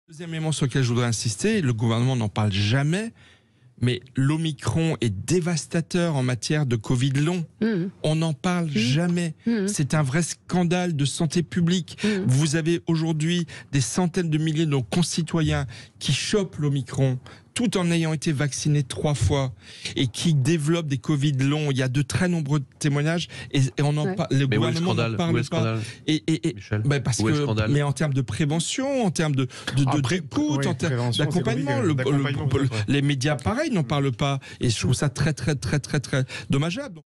Deuxième élément sur lequel je voudrais insister, le gouvernement n'en parle jamais, mais l'Omicron est dévastateur en matière de Covid long. On n'en parle jamais. C'est un vrai scandale de santé publique. Vous avez aujourd'hui des centaines de milliers de nos concitoyens qui chopent l'Omicron tout en ayant été vaccinés 3 fois et qui développent des Covid longs. Il y a de très nombreux témoignages et on en parle. Le gouvernement n'en parle pas. Mais en termes de prévention, en termes d'écoute, en termes d'accompagnement, les médias pareil n'en parlent pas. Et je trouve ça très dommageable.